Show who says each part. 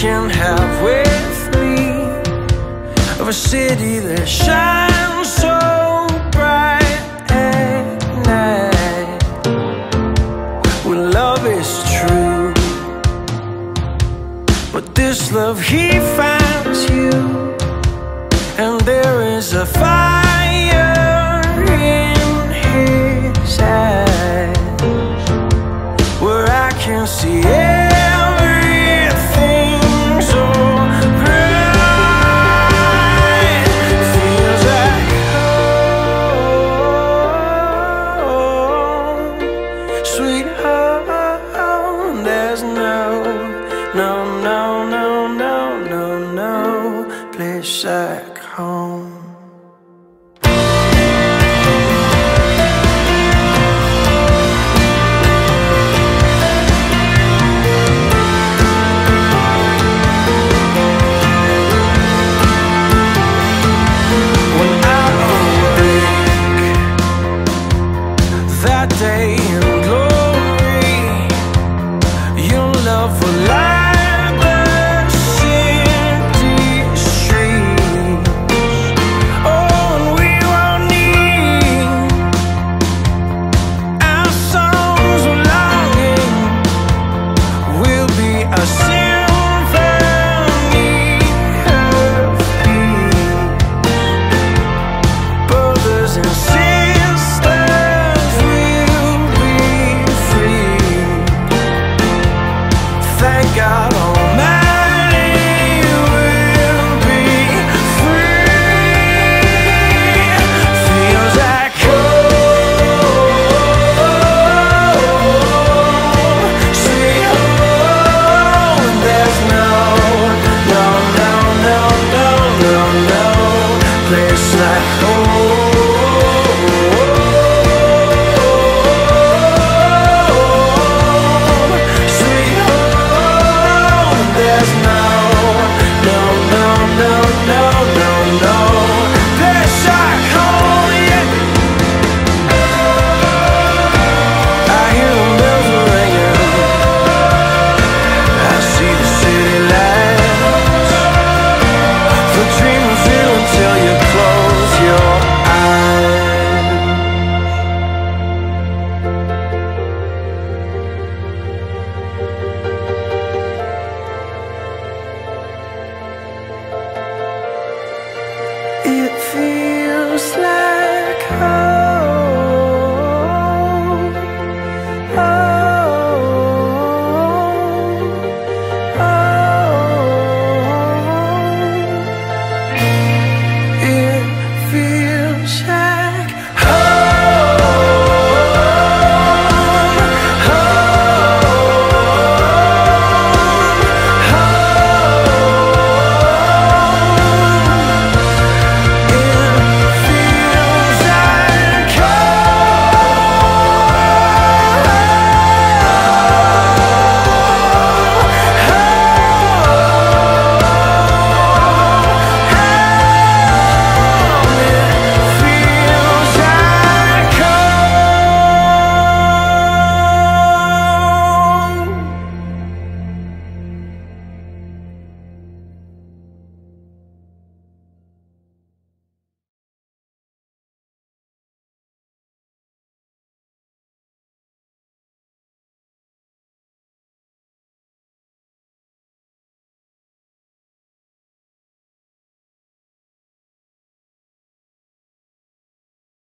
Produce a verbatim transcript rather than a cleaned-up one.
Speaker 1: can have with me, of a city that shines so bright at night, where love is true. But this love, he finds you, and there is a fire in his eyes, where I can see everything so bright. Feels like home, sweet home. There's no, no, no, no, no, no, no place I